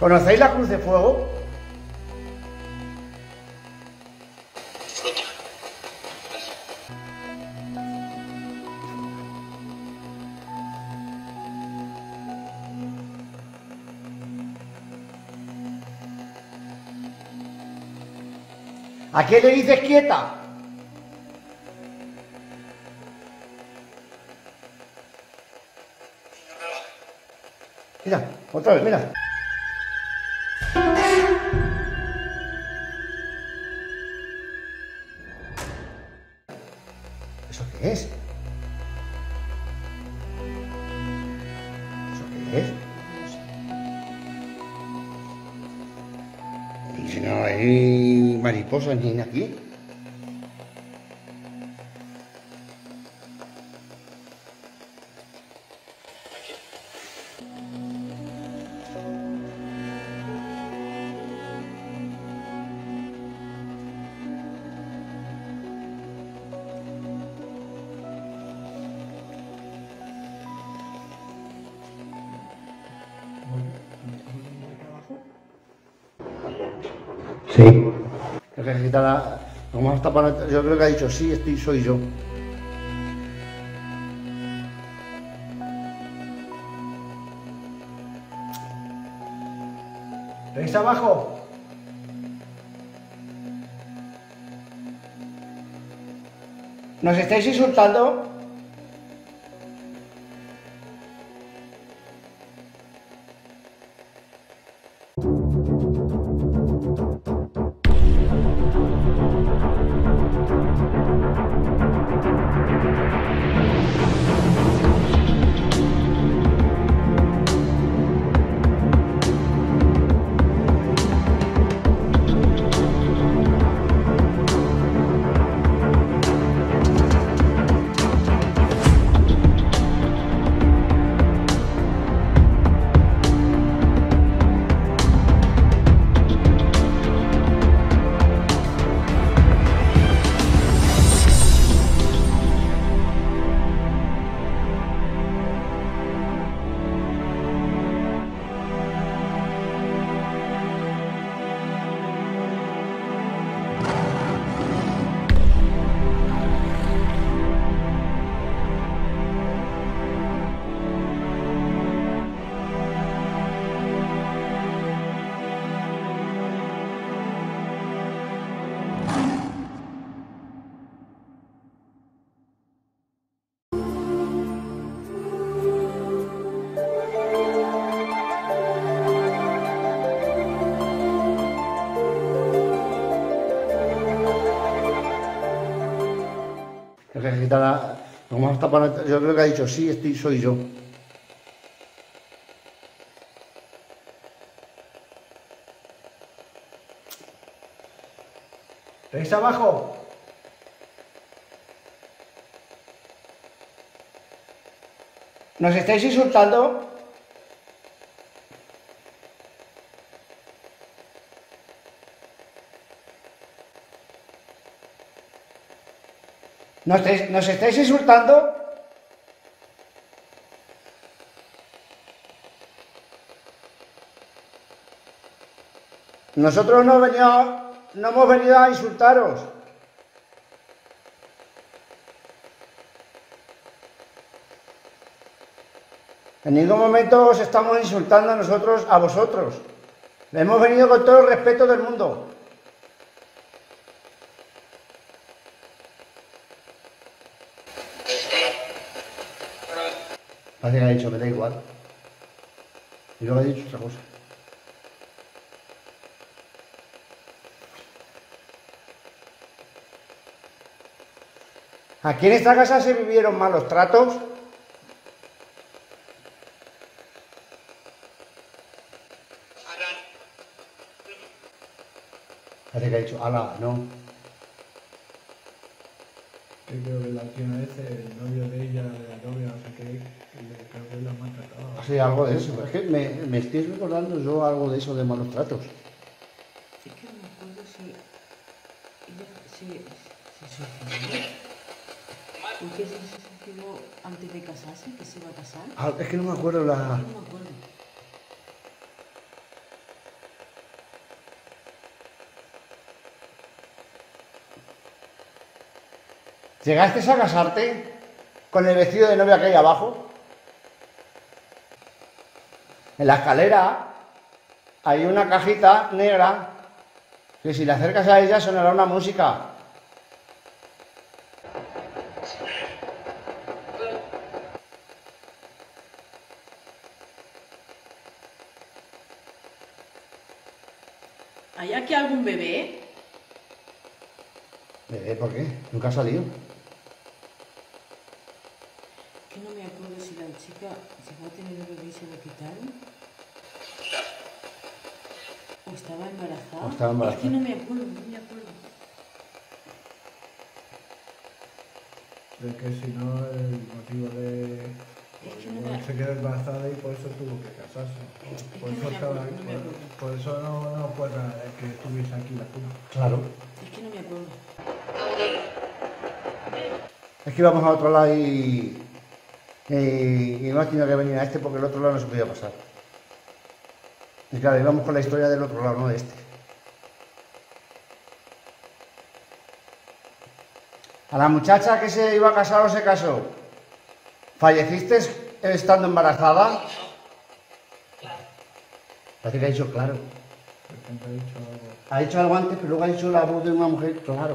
¿Conocéis la Cruz de Fuego? ¿A qué le dices quieta? Mira, otra vez, mira. ¿Eso qué es? ¿Eso qué es? Y si no hay mariposas ni aquí. Sí. Vamos a tapar, yo creo que ha dicho sí, soy yo. ¿Veis abajo? ¿Nos estáis insultando? Vamos a tapar, yo creo que ha dicho sí, soy yo. ¿Veis abajo? ¿Nos estáis insultando? ¿Nos estáis insultando? Nosotros no hemos venido a insultaros. En ningún momento os estamos insultando a nosotros, a vosotros. Hemos venido con todo el respeto del mundo. Parece que ha dicho, me da igual. Y luego ha dicho otra cosa. ¿Aquí en esta casa se vivieron malos tratos? Parece que ha dicho, ala, no. Creo que la última vez el novio de ella, de la novia, no sé qué, creo que la maltrataba. Sí, algo de eso. Es que me estoy recordando yo algo de eso de malos tratos. Es que no me acuerdo si ella se suicidó. ¿Por qué se suicidó antes de casarse? ¿Que se iba a casar? Es que no me acuerdo la... No me acuerdo. ¿Llegaste a casarte con el vestido de novia que hay abajo? En la escalera hay una cajita negra que si le acercas a ella sonará una música. ¿Hay aquí algún bebé? ¿Por qué? Nunca ha salido. Que no me acuerdo si la chica llegó a tener un bebé y se lo quitaron. ¿O estaba embarazada? O estaba embarazada. Es que no me acuerdo, no me acuerdo. De que si no, el motivo de... Es que no Igual me... se quedó embarazada y por eso tuvo que casarse. Por que eso no me estaba acuerdo, no me acuerdo. por eso no fue nada de que estuviese aquí la culpa. Claro. Es que no me acuerdo. Es que íbamos a otro lado y hemos tenido que venir a este porque el otro lado no se podía pasar. Y claro, íbamos con la historia del otro lado, no de este. A la muchacha que se iba a casar o se casó, ¿falleciste estando embarazada? Parece que ha dicho claro. Porque ha dicho algo. Ha dicho algo antes, pero luego ha dicho la voz de una mujer, claro.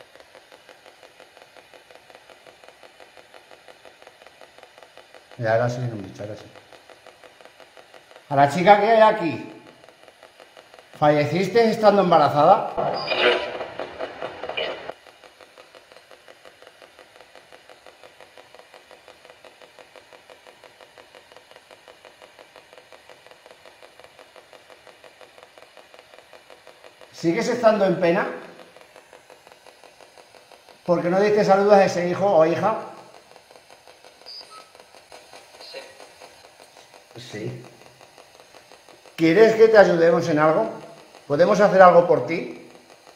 Y ahora sí, no me dicho, ahora sí. A la chica que hay aquí, ¿falleciste estando embarazada? ¿Sigues estando en pena? ¿Porque no diste saludos a ese hijo o hija? Sí. ¿Quieres que te ayudemos en algo? ¿Podemos hacer algo por ti?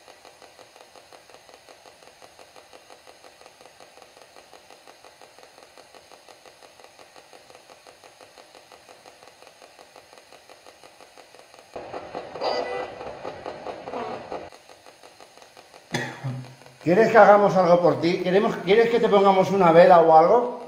¿Quieres que hagamos algo por ti? ¿Quieres que te pongamos una vela o algo?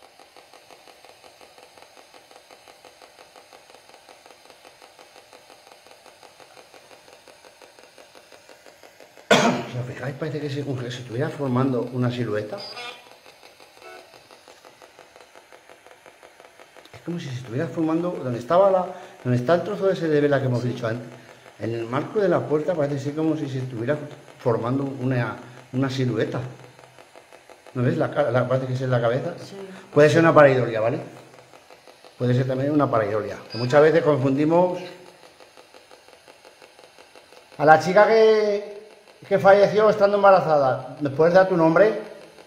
Si os fijáis, parece que como que se estuviera formando una silueta. Es como si se estuviera formando donde está el trozo ese de vela que hemos dicho antes. En el marco de la puerta parece ser como si se estuviera formando una silueta. ¿No ves? Parece que es en la cabeza. Sí. Puede ser una pareidolia, ¿vale? Puede ser también una pareidolia. Que muchas veces confundimos a la chica que falleció estando embarazada. ¿Me puedes dar tu nombre?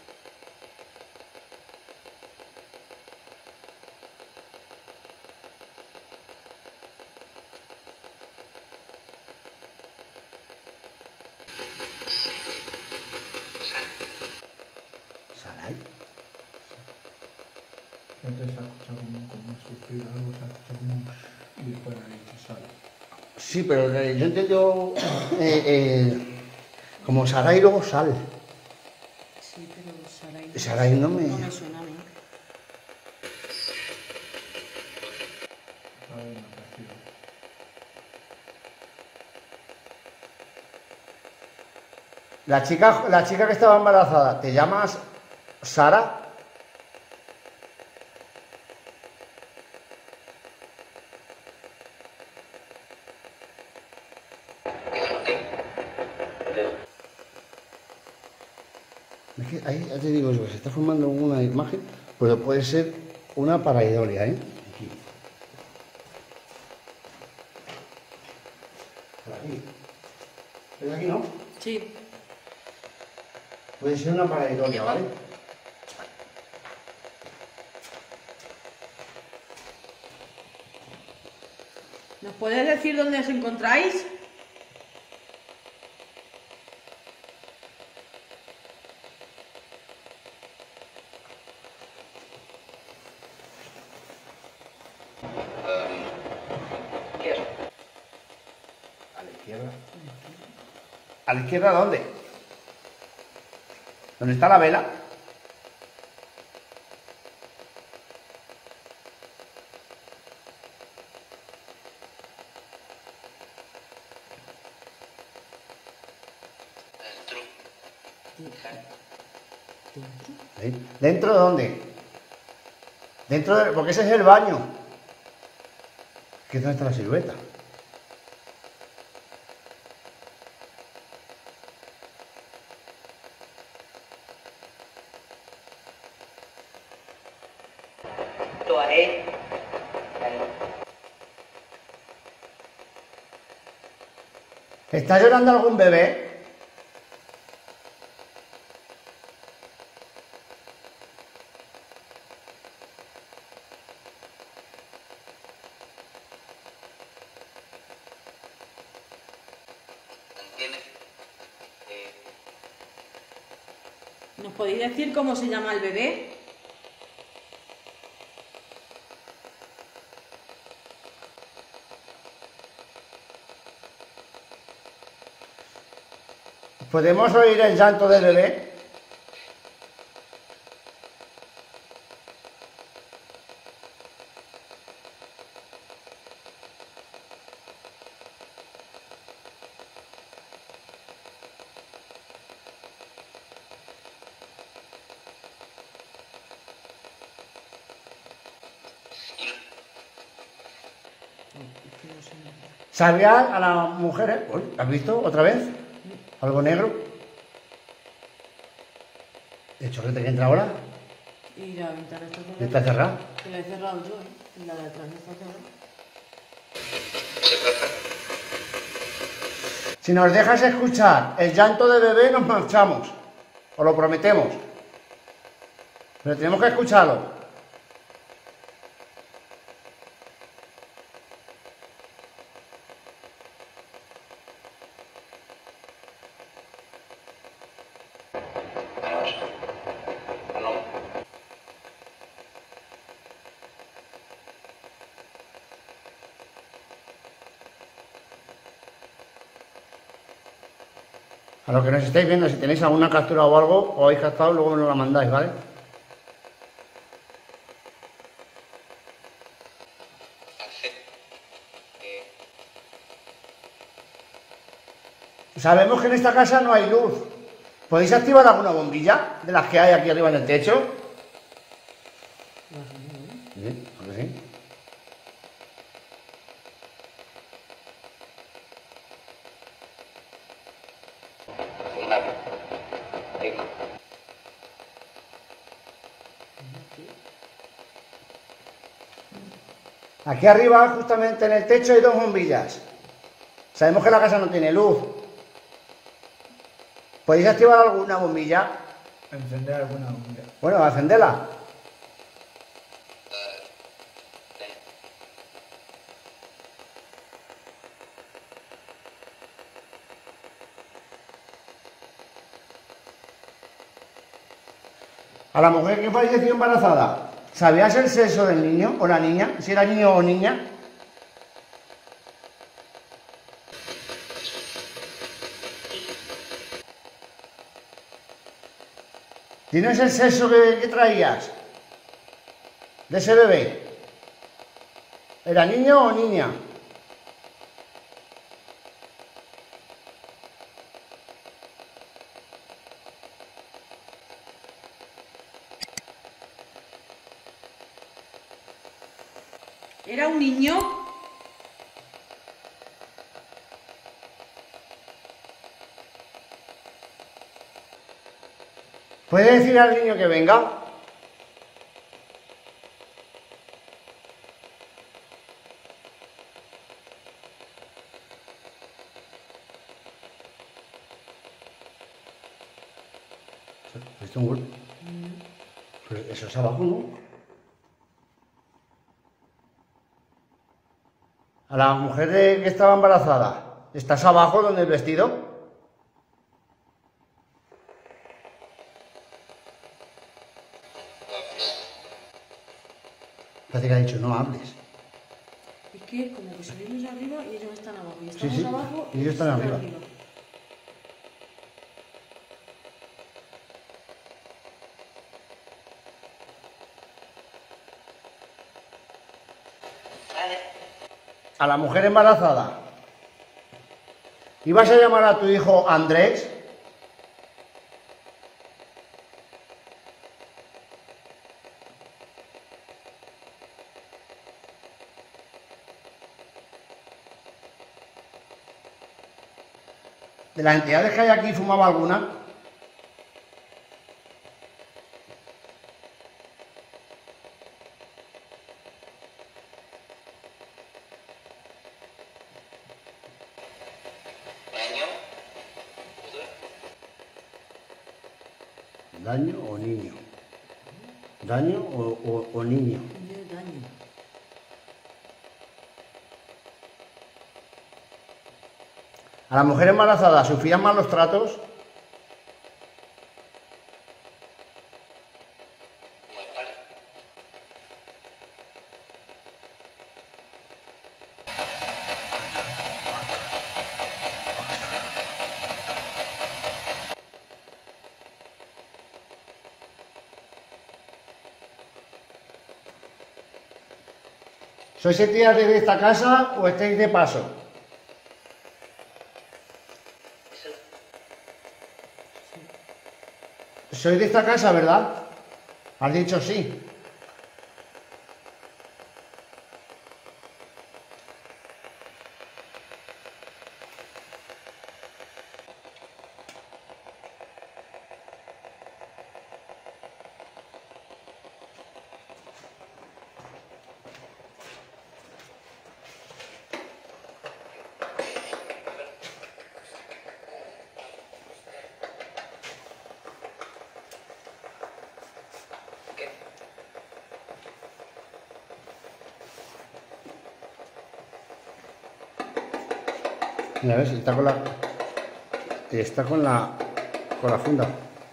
Saray. Antes se ha escuchado como un suspiro, algo se ha escuchado como un... y después ahí se sale. Sí, pero yo entiendo como Saray y luego Sal. Sí, pero Saray... Saray no me... No me suena a mí. Ahí no percibo. La chica que estaba embarazada, ¿te llamas Sara? Es que ahí ya te digo yo, que se está formando una imagen, pero puede ser una pareidolia, ¿eh? Aquí. Por aquí. ¿Ves aquí, no? Sí. Puede ser una pareidolia, ¿vale? ¿Nos podéis decir dónde os encontráis? A la izquierda. ¿A la izquierda dónde? ¿Dónde está la vela? ¿Dentro? ¿Sí? ¿Dentro de dónde? Dentro de... Porque ese es el baño. ¿Qué es donde está la silueta? Lo haré. ¿Está llorando algún bebé? ¿Entiendes? ¿Nos podéis decir cómo se llama el bebé? ¿Podemos oír el llanto del bebé? ¿Sabía a la mujer? Uy, ¿has visto otra vez? ¿Algo negro? ¿El chorrete que entra ahora? Y la ventana está cerrada. ¿Está cerrada? Que la he cerrado yo, ¿eh? La de atrás no está cerrada. Si nos dejas escuchar el llanto de bebé, nos marchamos. Os lo prometemos. Pero tenemos que escucharlo. No. A los que nos estáis viendo, si tenéis alguna captura o algo, o habéis captado, luego me lo mandáis, ¿vale? Sabemos que en esta casa no hay luz. ¿Podéis activar alguna bombilla de las que hay aquí arriba en el techo? Sí, creo que sí. Aquí arriba, justamente en el techo, hay dos bombillas. Sabemos que la casa no tiene luz. ¿Podéis activar alguna bombilla? Encender alguna bombilla. Bueno, encenderla. A la mujer que falleció embarazada, ¿sabías el sexo del niño o la niña? Si era niño o niña. ¿Tienes el sexo que traías de ese bebé? ¿Era niño o niña? ¿Era un niño? ¿Puede decir al niño que venga? ¿Esto es un golpe? Pero eso es abajo, ¿no? A la mujer que estaba embarazada, ¿estás abajo donde el vestido? Parece que ha dicho, no hables. Es que es como que son ellos arriba y ellos están abajo. Y Sí, estamos sí, abajo y ellos están arriba. a la mujer embarazada, ¿ibas a llamar a tu hijo Andrés? ¿De las entidades que hay aquí fumaba alguna? ¿Daño o niño? ¿Daño o niño? Daño. ¿A la mujer embarazada sufrían malos tratos? ¿Sois tías de esta casa o estáis de paso? ¿Sois de esta casa, verdad? Has dicho sí. Mira, ves, está con la funda.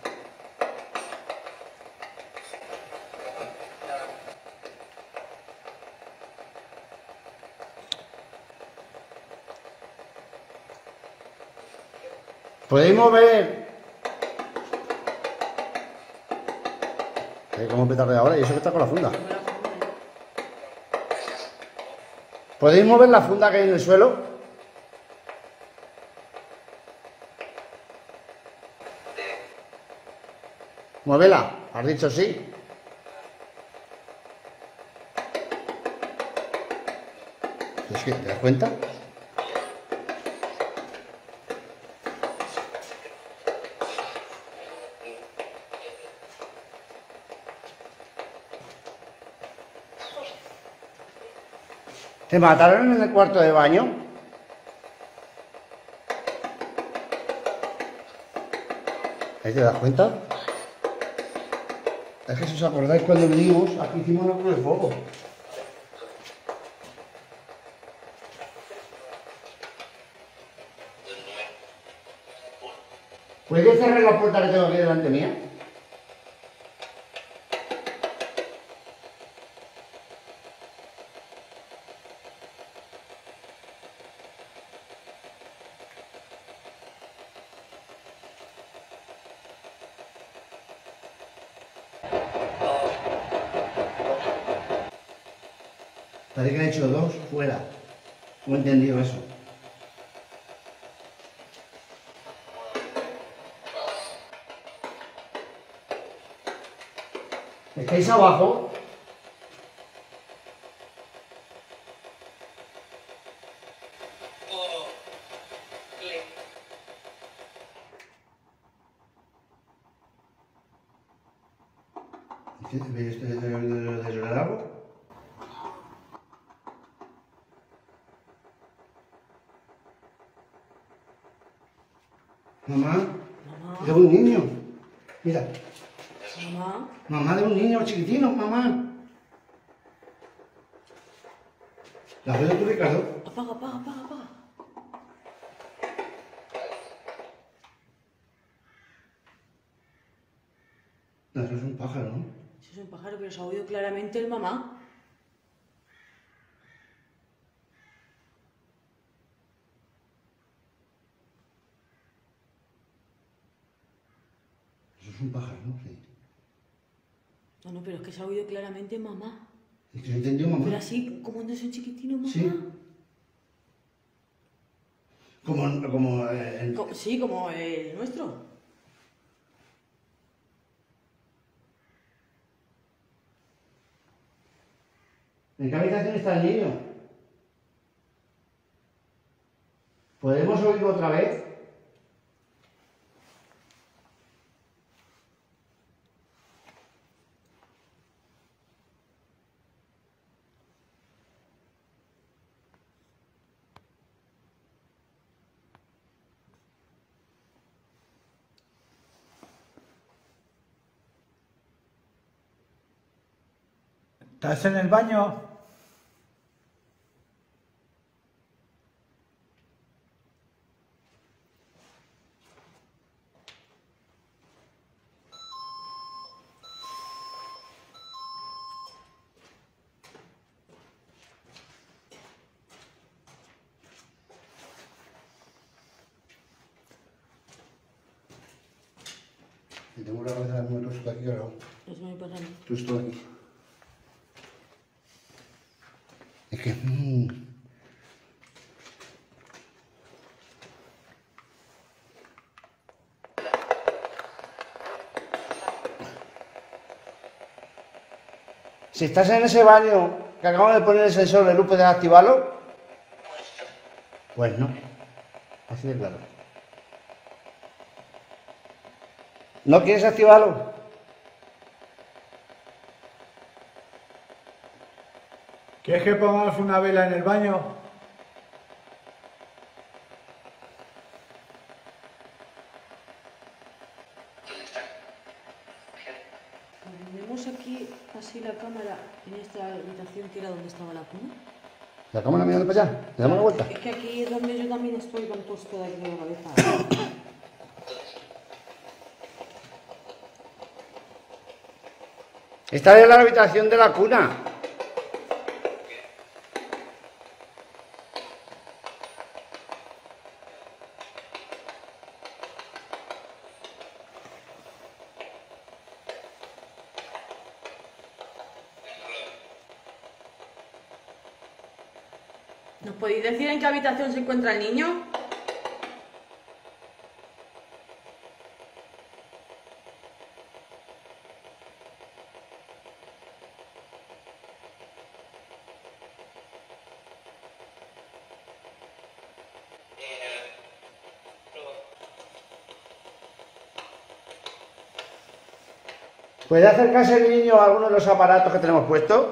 ¿Podéis mover? ¿Cómo petarde ahora? Y eso que está con la funda. ¿Podéis mover la funda que hay en el suelo? Muévela, has dicho sí. Es que, ¿te das cuenta? ¿Te mataron en el cuarto de baño? ¿Ahí te das cuenta? Es que si os acordáis cuando vinimos, aquí hicimos una cruz de fuego. ¿Puedes cerrar la puerta que tengo aquí delante mía? Parece que han hecho dos fuera. No he entendido eso. ¿Estáis abajo? ¿Veis esto de llorar algo? Mamá, de un niño. Mira. Mamá. Mamá de un niño chiquitino, mamá. ¿La ves tú, Ricardo? Apaga, apaga, apaga, apaga. No, eso es un pájaro, ¿no? Eso es un pájaro, pero se ha oído claramente el mamá. Eso es un pájaro, ¿no? Sí. No, pero es que se ha oído claramente mamá. ¿Es que se entendió, mamá? Pero así, como no es un chiquitino, mamá. Sí. Como Sí, como el nuestro. ¿En qué habitación está el niño? ¿Podemos oírlo otra vez? ¿Estás en el baño? Y tengo la cabeza muy tosca aquí, claro. Eso me pasa a mí. Tú estás aquí. Es que... Si estás en ese baño que acabamos de poner el sensor de luz, ¿puedes activarlo? Pues no. Así de claro. ¿No quieres activarlo? ¿Quieres que pongamos una vela en el baño? Ponemos aquí así la cámara en esta habitación que era donde estaba la cuna. ¿La cámara mirando para allá? ¿Le damos la vuelta? Es que aquí es donde yo también estoy con todo esto de aquí de la cabeza. Esta es la habitación de la cuna. ¿Nos podéis decir en qué habitación se encuentra el niño? ¿Puede acercarse el niño a alguno de los aparatos que tenemos puestos?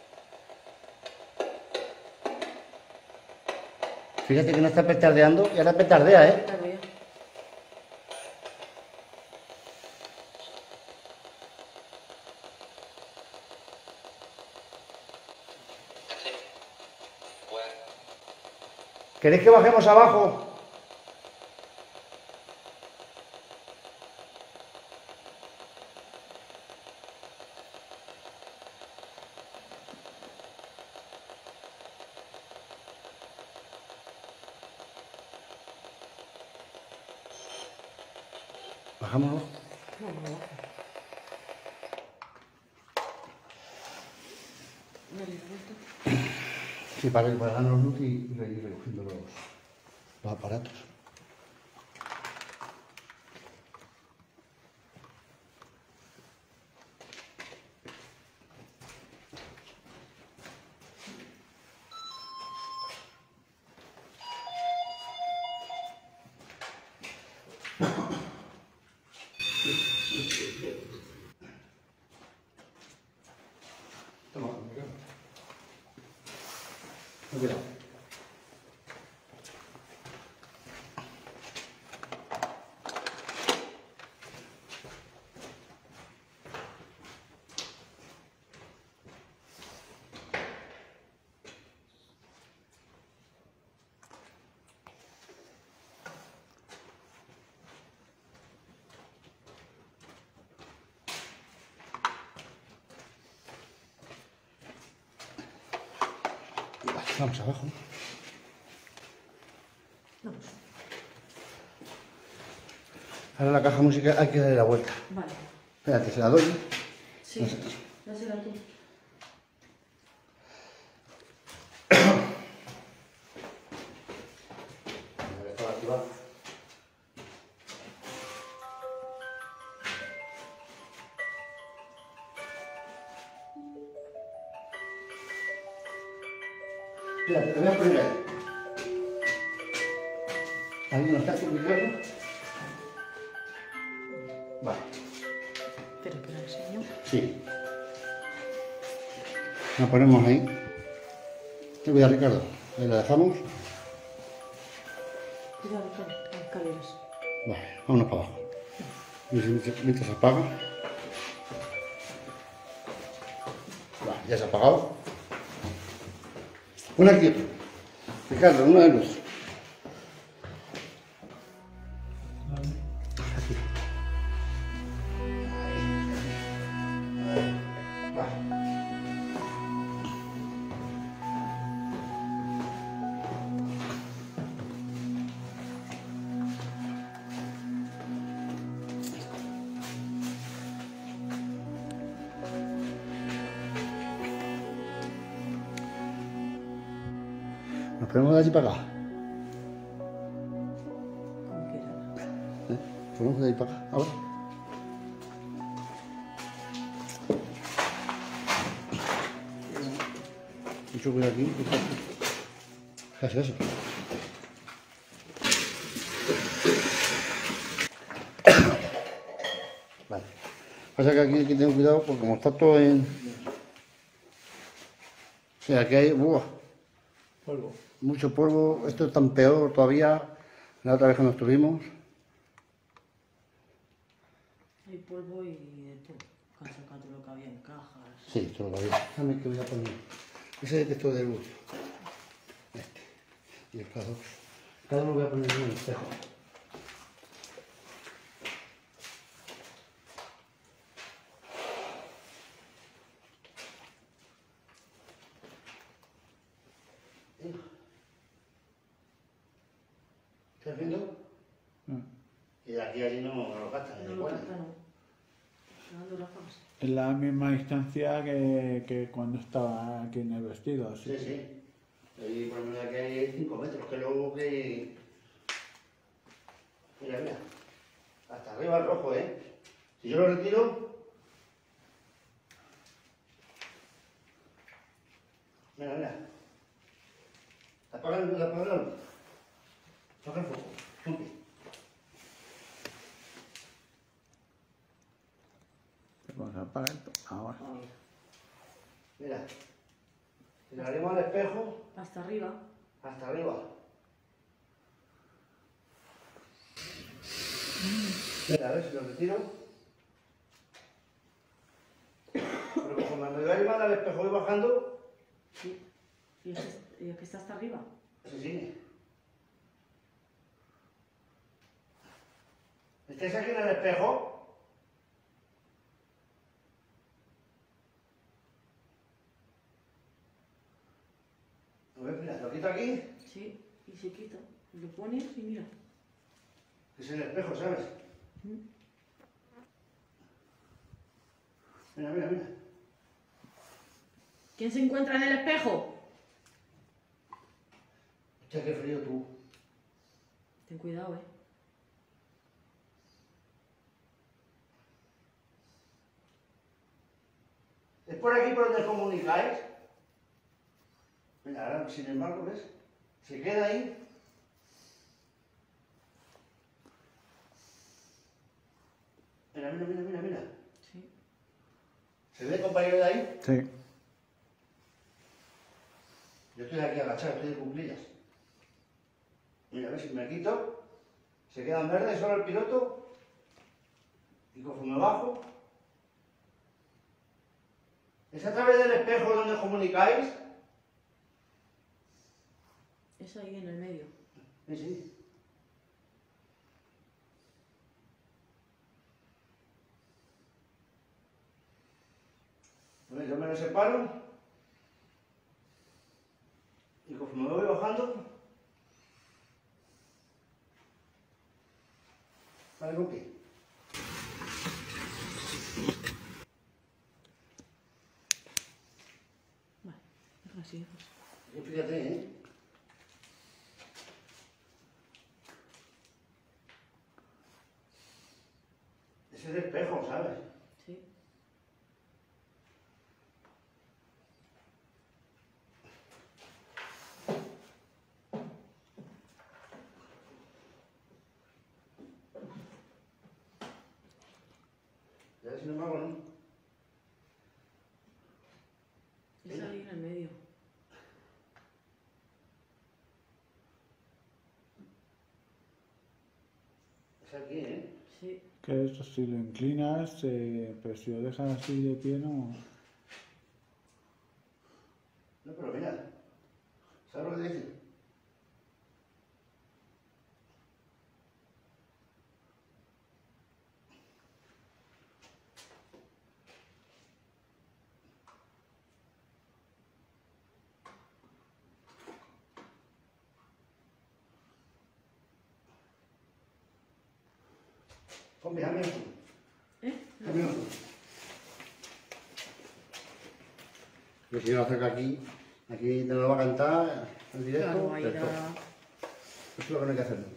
Fíjate que no está petardeando y ahora petardea, ¿eh? Claro, ya. ¿Queréis que bajemos abajo? Bajamos abajo. Vamos abajo. Dale vuelta. Sí, para darnos luz y ir recogiendo los aparatos. Toma, mira. Cuidado. Vamos abajo. Vamos. Ahora la caja musical hay que darle la vuelta. Vale. Espérate, se la doy. Sí. No sé. Dásela tú. Para Mira, te voy a poner ahí. Ahí no está complicado. Vale. Pero que la enseño. Sí. La ponemos ahí. Cuidado, Ricardo. Ahí la dejamos. Cuidado, Ricardo, las escaleras. Vale, vámonos para abajo. Mientras se apaga. Vale, ya se ha apagado. Una aquí. Ricardo, una de luz. Aquí. Vale. Nos ponemos de allí para acá. Como quieras. Ponemos de allí para acá. Ahora. Mucho cuidado aquí. ¿Qué hace eso? Vale. Pasa que aquí hay que tener cuidado porque como está todo en... O sea, aquí hay... ¡buah! Polvo. Mucho polvo, esto es tan peor todavía, la otra vez que nos tuvimos. Hay polvo y de todo. Han sacado todo lo que había en cajas. Sí, todo lo había. Dame que voy a poner ese detector de luz. Este. Y el K2. Cada uno voy a poner en un espejo. ¿Estás viendo? Y de aquí a allí no lo gastan, No ni lo cuenta. captaron. Dando la fase. Es la misma distancia que cuando estaba aquí en el vestido. Así. Sí, sí. Ahí por lo menos aquí hay 5 metros, que luego que... Mira, mira. Hasta arriba el rojo, ¿eh? Si yo lo retiro... Mira, mira. Apaga la luz, apaga la luz. Apaga el foco. Chumpi. Vamos a apagar esto. Ahora. Ahí. Mira. Si le abrimos al espejo, Hasta arriba. hasta arriba. Mira, a ver si lo retiro. Pero como me voy a llevar al espejo voy bajando, Sí. Y aquí está hasta arriba. sí, sí. ¿Estáis aquí en el espejo? A ver, mira, lo quito aquí, Sí. Y se quita. Lo pones y mira. que es el espejo, ¿sabes? Mira, mira, mira. ¿Quién se encuentra en el espejo? Hostia, qué frío tú. Ten cuidado, ¿Es por aquí por donde comunicáis? Mira, ahora, sin embargo, ¿ves? Se queda ahí. Mira, mira, mira, mira, mira. Sí. ¿Se ve, compañero, de ahí? Sí. Yo estoy aquí agachado, estoy de cuclillas. Mira, a ver si me quito. Se quedan verdes solo el piloto. Y conforme bajo. ¿Es a través del espejo donde comunicáis? Es ahí en el medio. Sí, sí. A ver, yo me lo separo. Y conforme voy bajando. ¿Vale con qué? Vale. Déjalo así, déjalo así. Yo fíjate, ¿eh? Es el espejo, ¿sabes? Sí. sin embargo no. Es ahí en el medio. Es aquí, ¿eh? Sí. Que esto si lo inclinas, pero si lo dejas así de pie no... No, pero mira, ¿sabes lo que te dice? Ponme, dame eso. Dame eso. Que si yo lo acerco aquí te lo va a cantar en directo. Claro, ahí perfecto. era... Eso es lo que no hay que hacer nunca.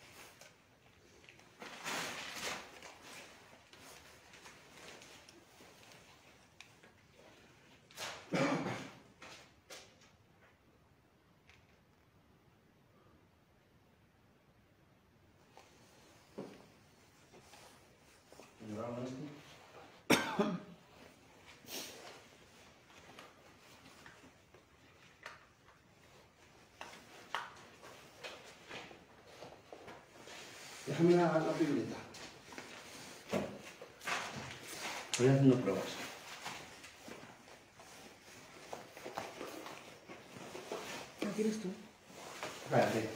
Déjame la piruleta. Voy haciendo pruebas. ¿No quieres tú? Espérate.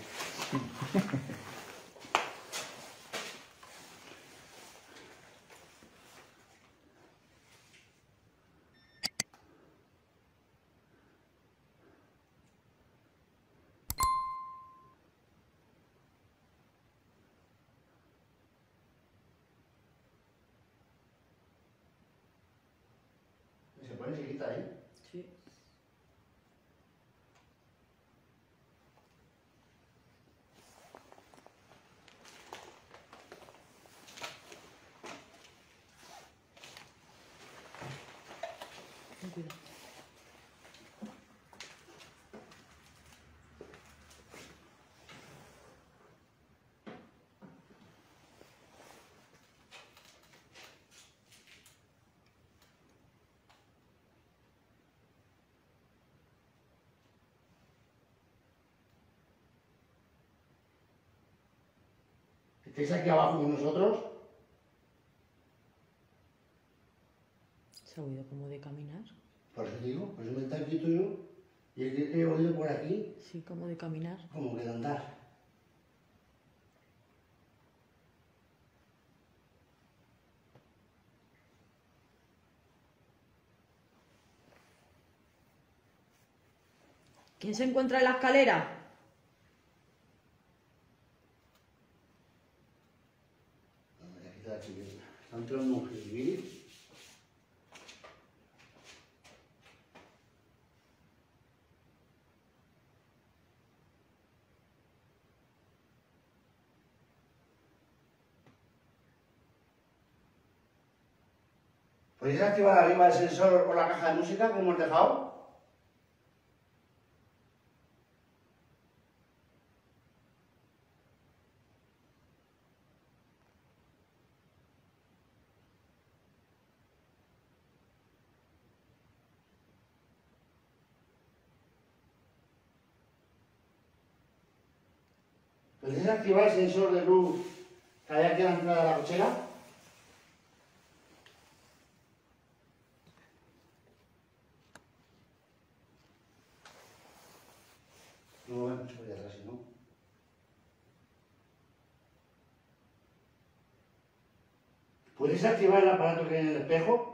Se pone chiquita, ¿eh? Sí. Ten cuidado. ¿Estáis aquí abajo con nosotros? ¿Se ha oído como de caminar? Por eso digo, pues me está aquí tuyo y el que he oído por aquí, Sí, como de caminar. como que de andar. ¿Quién se encuentra en la escalera? Hombre, aquí está la chiquilla. Está entrando un gilipollas. ¿Podéis activar arriba el sensor o la caja de música que hemos dejado? ¿Podéis activar el sensor de luz que hay aquí a la entrada de la cochera? No lo veo mucho por ahí atrás, ¿no? ¿Podéis activar el aparato que hay en el espejo?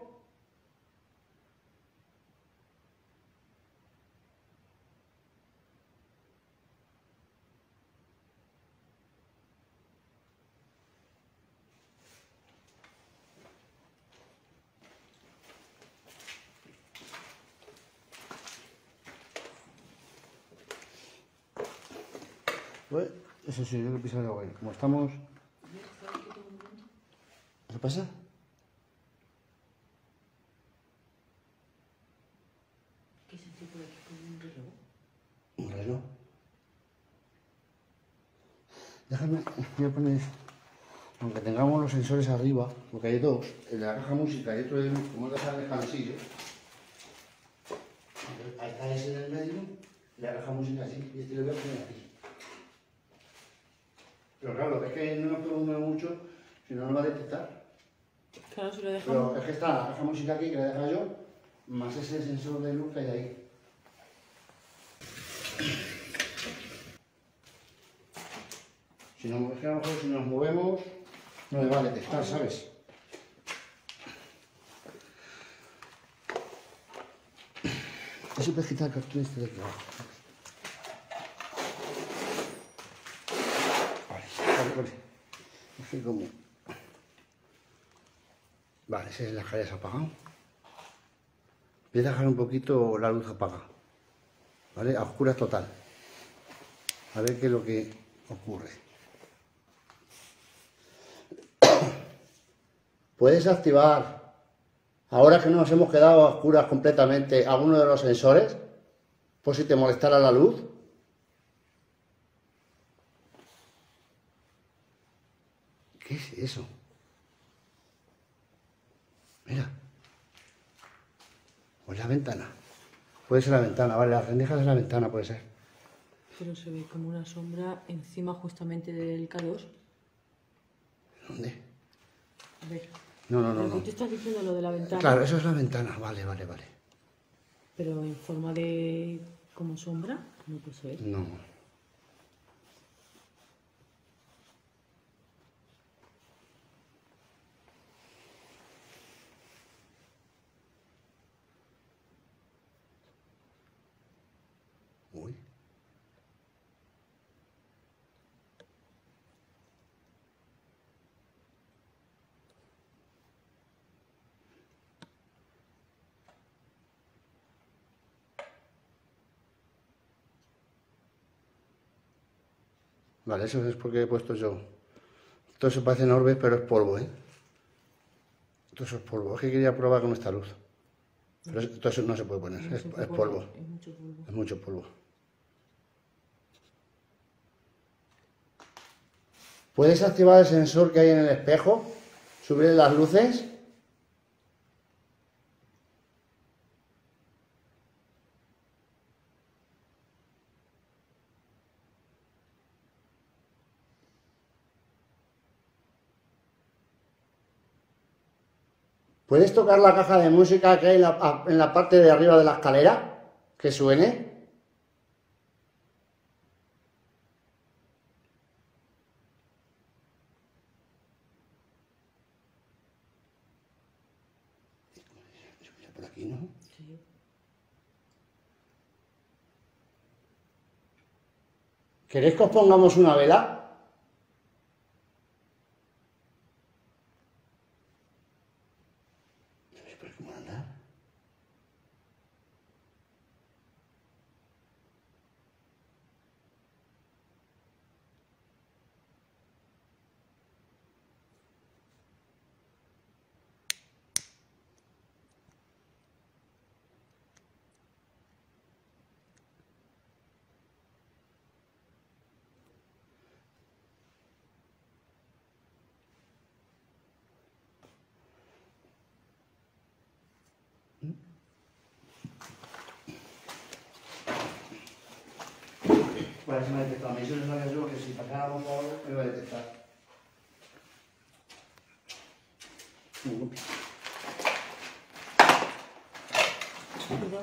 Pues, eso sí, yo lo he pisado hoy. Como estamos... ¿Qué pasa? ¿Qué sentido por aquí con un reloj? Un reloj. Déjame, voy a poner aunque tengamos los sensores arriba, porque hay dos, el de la caja música y otro de luz, como dejar el descansillo, ahí está ese en el medio, y la caja música así, y este lo voy a poner aquí. Pero claro, es que no nos podemos mover mucho, si no nos va a detectar. Claro, si lo Pero dejamos. es que está la caja música aquí, que la he dejado yo, más ese sensor de luz que hay ahí. Si no, es que a lo mejor si nos movemos, no le va a detectar, ¿sabes? Eso puedes quitar el cartón este de aquí abajo. Vale. Es que como... Vale, ese es la escalera apagado. Voy a dejar un poquito la luz apagada. ¿Vale? A oscuras total. A ver qué es lo que ocurre. Puedes activar, ahora que nos hemos quedado a oscuras completamente, alguno de los sensores, por si te molestara la luz. ¿Qué es eso? Mira. Pues la ventana. Puede ser la ventana, vale, las rendijas de la ventana puede ser. Pero se ve como una sombra encima justamente del K2. ¿Dónde? A ver. No. Pero que tú estás diciendo lo de la ventana. Claro, eso es la ventana, vale. Pero en forma de... como sombra, no puede ser. No. Uy. Vale, eso es porque he puesto yo. Todo eso parecen orbes, pero es polvo, ¿eh? Todo eso es polvo. Es que quería probar con esta luz. Pero todo eso no se puede poner, No es se puede polvo. poner, es mucho polvo. Es mucho polvo. ¿Puedes activar el sensor que hay en el espejo? Subir las luces. ¿Puedes tocar la caja de música que hay en la parte de arriba de la escalera? Que suene. Por aquí, ¿no? Sí. ¿Queréis que os pongamos una vela? ¿Cómo anda? Pues me ha detectado. A mí eso no sabía yo que si pasáramos por algo me iba a detectar. Cuidado.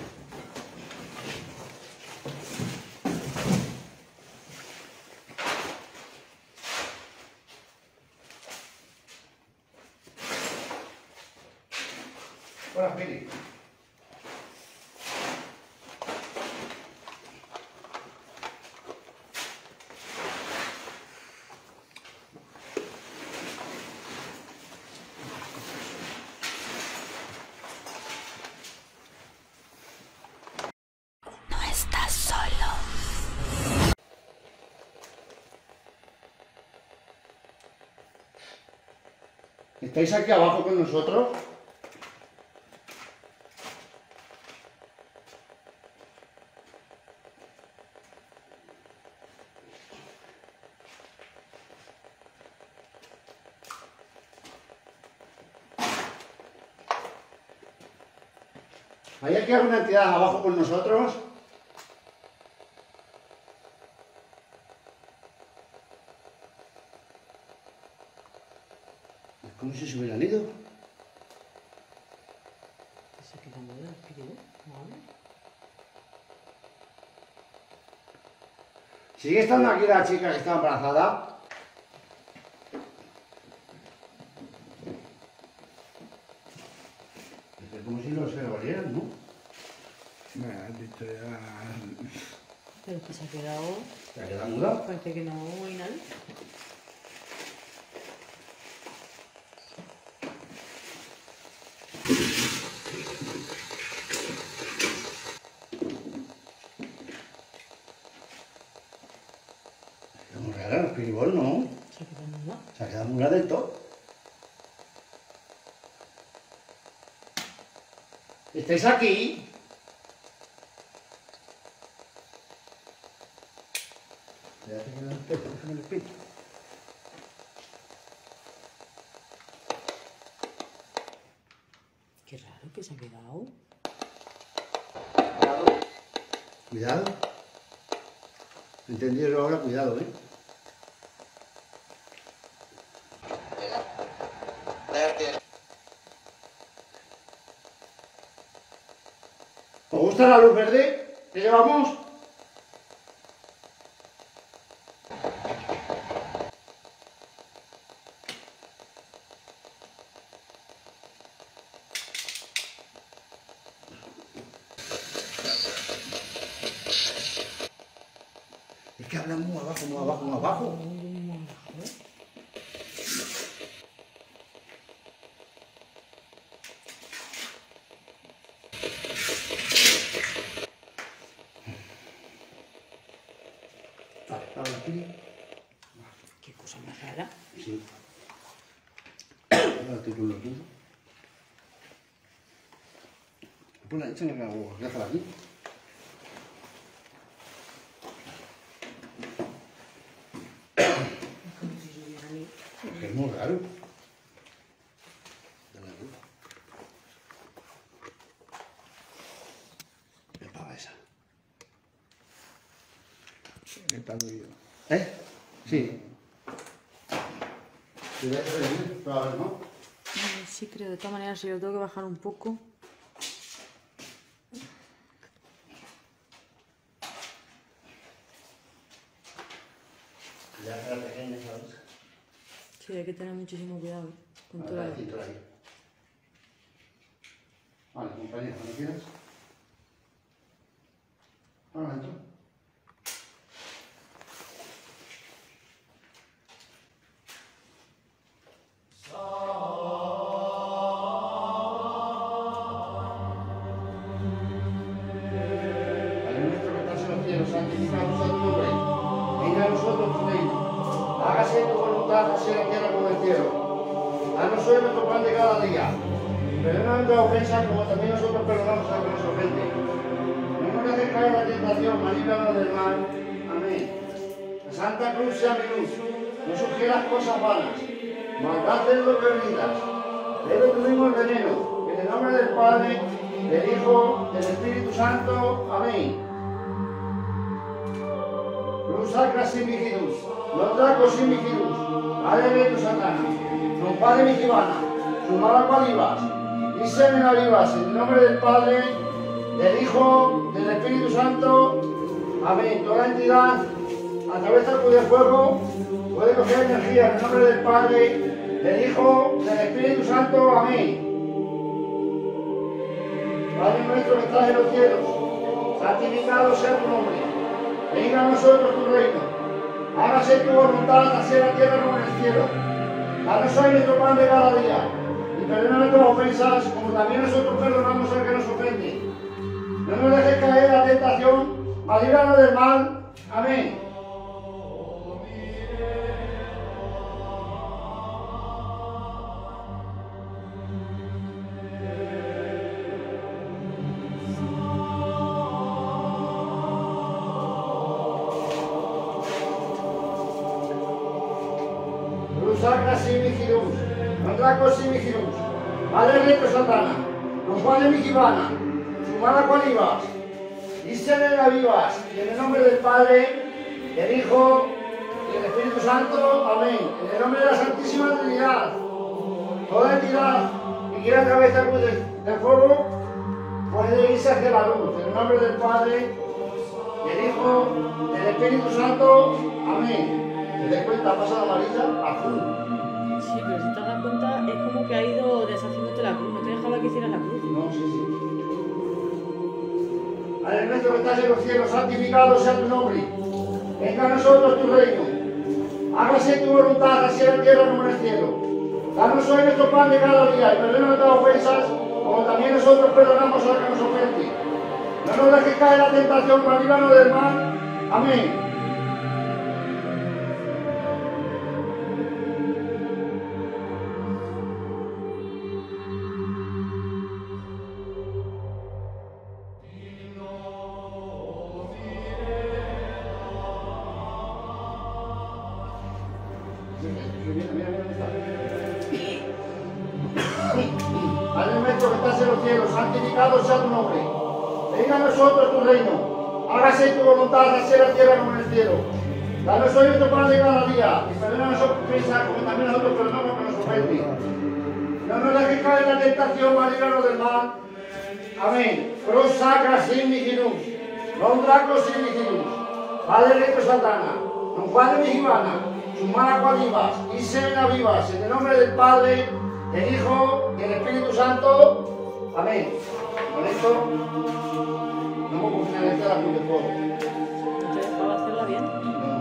Hola, Pili. No estás solo. ¿Estáis aquí abajo con nosotros? ¿Hay aquí alguna entidad abajo con nosotros? Es como si se hubieran ido. Se queda muda el espíritu. Vale. ¿Sigue estando aquí la chica que está embarazada? Es como si no se lo valieran, ¿no? Me has dicho ya. Pero que se ha quedado. ¿Se ha quedado muda? Parece que no hay nadie. Es muy rara, el espiribol, ¿no? Se ha quedado muda. Se ha quedado muda del todo. ¿Estáis aquí? Espérate que no esté, déjame el espíritu. Qué raro que se ha quedado. Cuidado. Entendieron ahora, cuidado, ¿eh? ¿Os gusta la luz verde que llevamos? Es que hablan muy abajo, muy abajo, muy abajo. Vale, ahora aquí. Qué cosa más rara. Sí. Ahora estoy con los dedos. Pon la leche en el agua, déjala aquí. Como si se hubieran ido. Que es muy raro. Dale la luz. ¿Qué pava esa? Está doído. ¿Eh? Sí. ¿Sí ves? Pero a ver, ¿no? Sí, creo. De todas maneras, si lo tengo que bajar un poco. Ya será pequeña, ¿sabes? Sí, hay que tener muchísimo cuidado con A todo. ver, la cintura ahí. Vale, compañero, ¿no quieres? Ahora dentro. Padre nuestro que estás en los cielos, santificado sea tu nombre. Venga a nosotros tu reino. Hágase tu voluntad, así en la tierra como en el cielo. Danos hoy nuestro pan de cada día. Perdona nuestras ofensas como también nosotros perdonamos a los que nos ofenden. No nos dejes caer en la tentación, mas líbranos del mal. Amén. La Santa Cruz sea mi luz. No sugieras cosas vanas. Maldad es lo que brindas. Bebe tu mismo el veneno. En el nombre del Padre, del Hijo, del Espíritu Santo. Amén. Cruz sacra sin vigilus. No traco sin vigilus. Adere tu satana. Non padre mi gibana. Su mala palivas. Y semen avivas. En el nombre del Padre, del Hijo, del Espíritu Santo. Amén. Toda entidad, a través del poder de fuego, puede coger energía en el nombre del Padre, del Hijo, del Espíritu Santo. Amén. Padre nuestro que estás en los cielos, santificado sea tu nombre. Venga a nosotros tu reino. Hágase tu voluntad, así en la tierra como en el cielo. Danos hoy nuestro pan de cada día. Y perdona nuestras ofensas, como también nosotros perdonamos al que nos ofende. No nos dejes caer en la tentación, mas líbranos del mal. Amén. Cruz sacra sin vigilus, non traco sin vigilus. Padre retro satana, non vale mi gibana. Sumada cual ibas, y se en la vivas, y en el nombre del Padre, del Hijo y del Espíritu Santo, amén. En el nombre de la Santísima Trinidad, toda entidad que quiera cabeza del fuego, puede irse hacia la luz. En el nombre del Padre, del Hijo, del Espíritu Santo, amén. ¿Te das cuenta? Ha pasado amarilla, azul. Sí, pero si te das cuenta, es como que ha ido deshaciéndote la cruz. No te dejaba que hicieras la cruz. No, sí, sí. Padre nuestro que estás en los cielos, santificado sea tu nombre. Venga a nosotros tu reino. Hágase tu voluntad, así en la tierra como en el cielo. Danos hoy nuestro pan de cada día y perdona nuestras ofensas, como también nosotros perdonamos a los que nos ofenden. No nos dejes caer en la tentación, mas líbranos del mal. Amén. Padre nuestro que estás en los cielos, santificado sea tu nombre. Venga a nosotros tu reino. Hágase tu voluntad, así en la tierra como en el cielo. Danos hoy nuestro pan de cada día. Y perdona nuestras ofensas, como también nosotros perdonamos a los que nos ofenden. No nos dejes caer en la tentación, mas líbranos del mal. Amén. Pros sacra sin nihilus. Non draco sin nihilus. Padre recto satana. Non padre vigivana. Sumana cual vivas. Y serena vivas. En el nombre del Padre, del Hijo y del Espíritu Santo. Amén. Con esto no puedo finalizar la cruz de fuego. No te dejaba hacerla bien. No.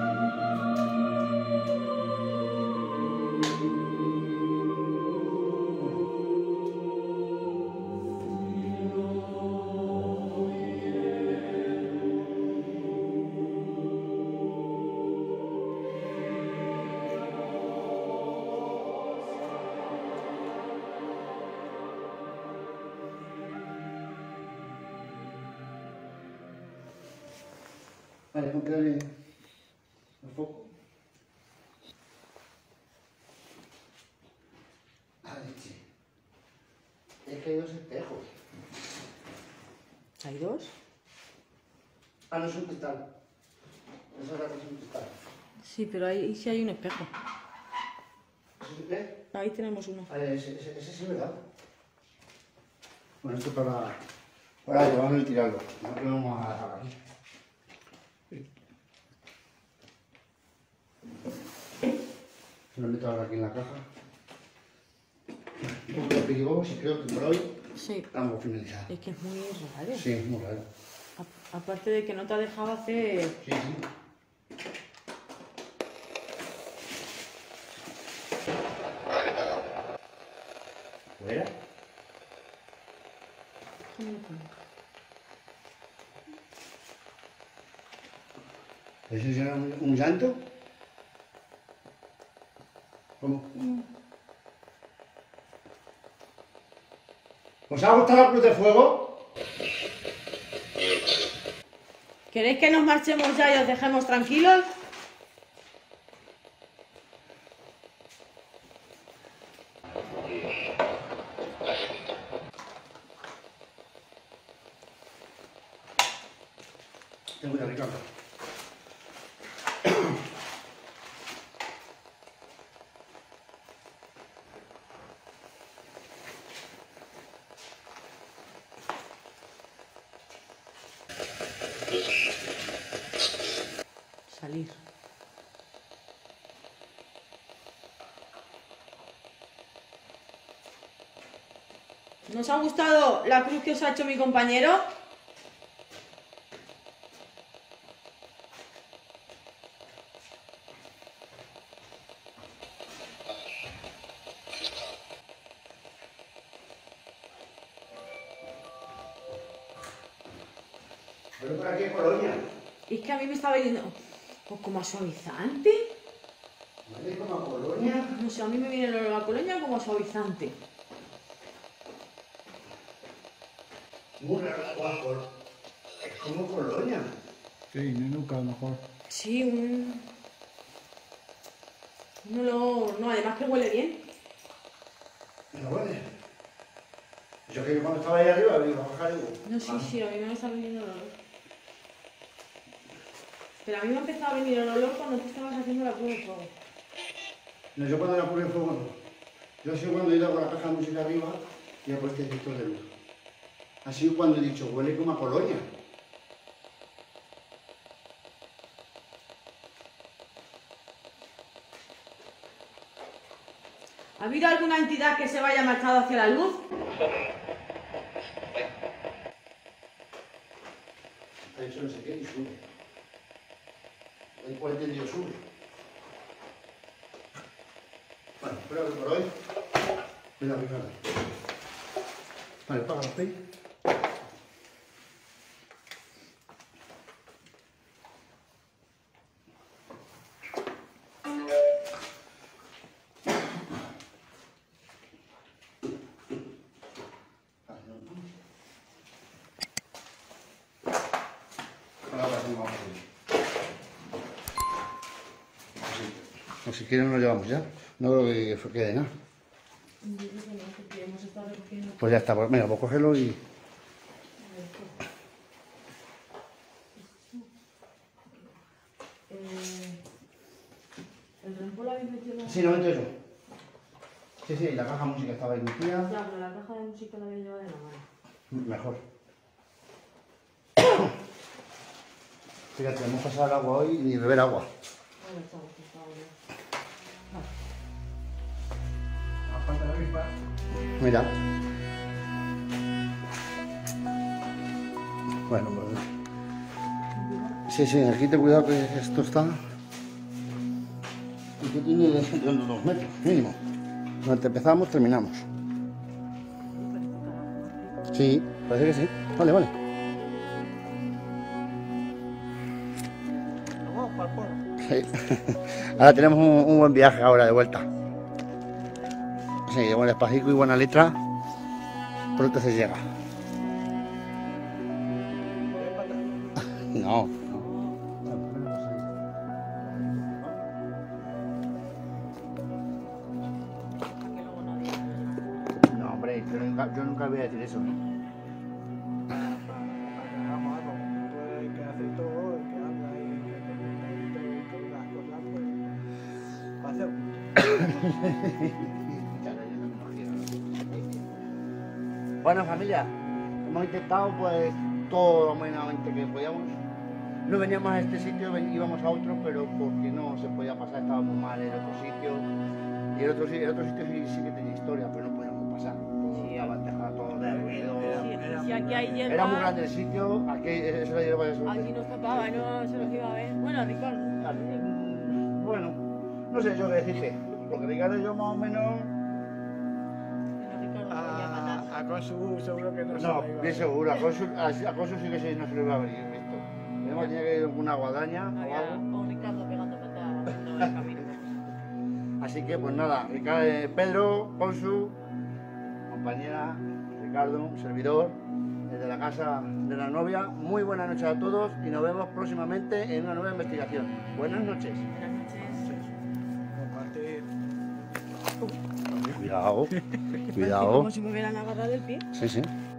Vale, comprarle el foco. Ah, leche. Es que hay dos espejos. ¿Hay dos? Ah, no es un cristal. Eso es un cristal. Sí, pero ahí sí hay un espejo. ¿Eh? Ahí tenemos uno. Ese sí es verdad. Bueno, esto para llevarlo y tirarlo. No lo vamos a dejar aquí. Lo meto ahora aquí en la caja. Un poco de piribobos y creo que por hoy Sí. estamos finalizados. Es que es muy raro. Sí, es muy raro. Aparte de que no te ha dejado hacer... Sí, sí. ¿Fuera? ¿Eso será un llanto? ¿Cómo? ¿Os ha gustado la cruz de fuego? ¿Queréis que nos marchemos ya y os dejemos tranquilos? Tengo una Ricardo. Salir. ¿Nos ha gustado la cruz que os ha hecho mi compañero? ¿Pero para qué colonia? Es que a mí me estaba viniendo pues como a suavizante. ¿Vale? ¿Como a colonia? No sé, a mí me viene lo de la colonia como suavizante. Muy raro, guapo. Es como colonia. Sí, nenuca a lo mejor. Sí, no, además que huele bien. Pero bueno, Yo que cuando estaba ahí arriba, iba a bajar y digo, No, sí, a mí me está veniendo el olor. Pero a mí me ha empezado a venir el olor cuando tú estabas haciendo la prueba de fuego. no, yo cuando la puse en fuego no. Yo sí cuando he ido con la caja de música arriba y he puesto el detector de luz. Ha sido cuando he dicho, huele como a colonia. ¿Ha habido alguna entidad que se vaya marchado hacia la luz? Ha hecho no sé qué y sube. El cual entendido sube. Bueno, espero que por hoy. Cuidado, Ricardo. Vale, paga los pay. O si quieren nos llevamos ya. No creo que quede nada. Yo creo que no, porque hemos estado recogiendo. Pues ya está, pues venga, pues cógelo y. ¿El rempo lo habéis metido? Sí, no meto eso. Sí, sí, la caja de música estaba ahí metida. Ya, pero la caja de música la habéis llevado de la mano. Mejor. Fíjate, hemos pasado el agua hoy y ni beber agua. Ahí está bien. Aparte de la ripa, Mira. Bueno, pues. Sí, sí, aquí ten cuidado que esto está. Esto tiene de 2 metros, mínimo. Donde empezamos, terminamos. Sí, parece que sí. Vale, vale. vamos para el pueblo. Sí. Ahora tenemos un buen viaje ahora de vuelta. Sí, buen despacito y buena letra. Pronto se llega. No. No, hombre, yo nunca voy a decir eso. Hagamos algo. Tú el que hace todo, el que habla y el que las cosas, pues. Para hacer. Bueno, familia, hemos intentado pues todo lo menos que podíamos. No veníamos a este sitio, íbamos a otro, pero porque no se podía pasar, estaba muy mal el otro sitio. Y el otro sitio sí que tenía historia, pero no podíamos pasar. Todo estaba dejado todo de ruido. Si aquí hay hierba, Era muy grande el sitio, aquí eso era hierba de aquí nos tocaba, no se los iba a ver. Bueno, Ricardo. Bueno, no sé yo qué decirte, porque Ricardo y yo más o menos. Pero Ricardo me voy a matar. A Consu seguro que no se No, la iba a bien ver. seguro, a Consu sí que sí, no se lo iba a venir visto. Además tenía que ir con una guadaña o Había algo. con Ricardo pegando patadas en el camino. Así que pues nada, Pedro, Consu, compañera, Ricardo, un servidor, desde la casa de la novia. Muy buenas noches a todos y nos vemos próximamente en una nueva investigación. Buenas noches. Buenas noches. Compartir. Cuidado, cuidado. Como si me hubieran agarrado el pie. Sí, sí.